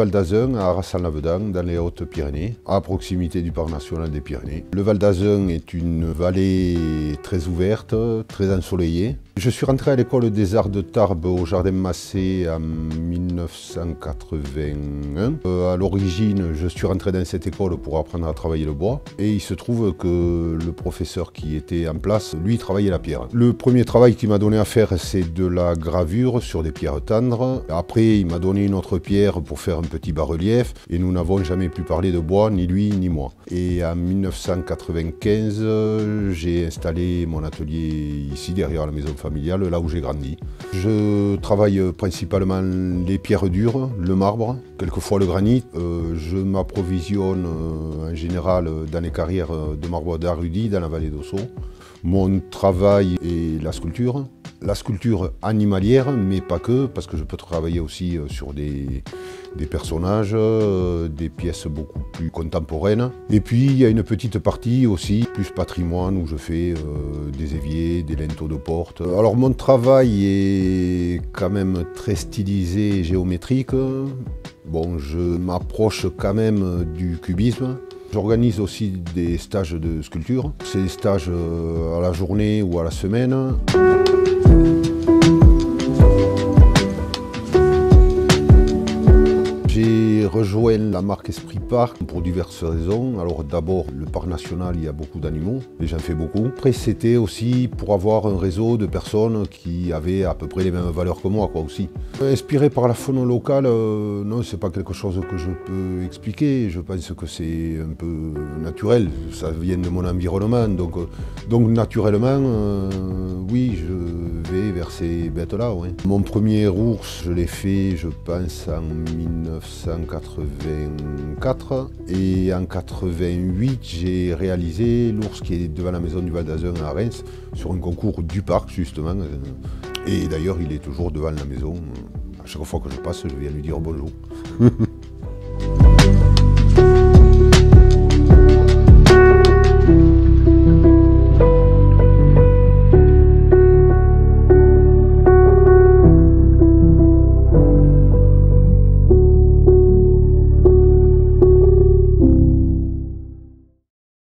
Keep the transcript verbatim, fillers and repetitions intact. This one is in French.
Val d'Azun, à Arras-en-Lavedan, dans les Hautes-Pyrénées, à proximité du Parc national des Pyrénées. Le Val d'Azun est une vallée très ouverte, très ensoleillée. Je suis rentré à l'école des arts de Tarbes au Jardin Massé en mille neuf cent quatre-vingt-un. Euh, à l'origine, je suis rentré dans cette école pour apprendre à travailler le bois. Et il se trouve que le professeur qui était en place, lui, travaillait la pierre. Le premier travail qu'il m'a donné à faire, c'est de la gravure sur des pierres tendres. Après, il m'a donné une autre pierre pour faire un petit bas-relief. Et nous n'avons jamais plus parlé de bois, ni lui, ni moi. Et en mille neuf cent quatre-vingt-quinze, j'ai installé mon atelier ici, derrière la maison familiale, là où j'ai grandi. Je travaille principalement les pierres dures, le marbre, quelquefois le granit. Euh, je m'approvisionne euh, en général dans les carrières de marbre d'Arudi, dans la vallée d'Ossau. Mon travail est la sculpture. La sculpture animalière, mais pas que, parce que je peux travailler aussi sur des, des personnages, des pièces beaucoup plus contemporaines. Et puis il y a une petite partie aussi, plus patrimoine, où je fais euh, des éviers, des linteaux de porte. Alors mon travail est quand même très stylisé et géométrique. Bon, je m'approche quand même du cubisme. J'organise aussi des stages de sculpture. C'est des stages à la journée ou à la semaine. J'ai rejoint la marque Esprit Parc pour diverses raisons. Alors d'abord, le parc national, il y a beaucoup d'animaux, et j'en fais beaucoup. Après, c'était aussi pour avoir un réseau de personnes qui avaient à peu près les mêmes valeurs que moi, quoi, aussi. Inspiré par la faune locale, euh, non, c'est pas quelque chose que je peux expliquer. Je pense que c'est un peu naturel, ça vient de mon environnement. Donc, euh, donc naturellement, euh, oui, je vais vers ces bêtes-là. Ouais. Mon premier ours, je l'ai fait, je pense, en mille neuf cent quatre-vingt-quatre. Et en quatre-vingt-huit, j'ai réalisé l'ours qui est devant la maison du Val d'Azun à Reims, sur un concours du parc, justement. Et d'ailleurs, il est toujours devant la maison. À chaque fois que je passe, je viens lui dire bonjour.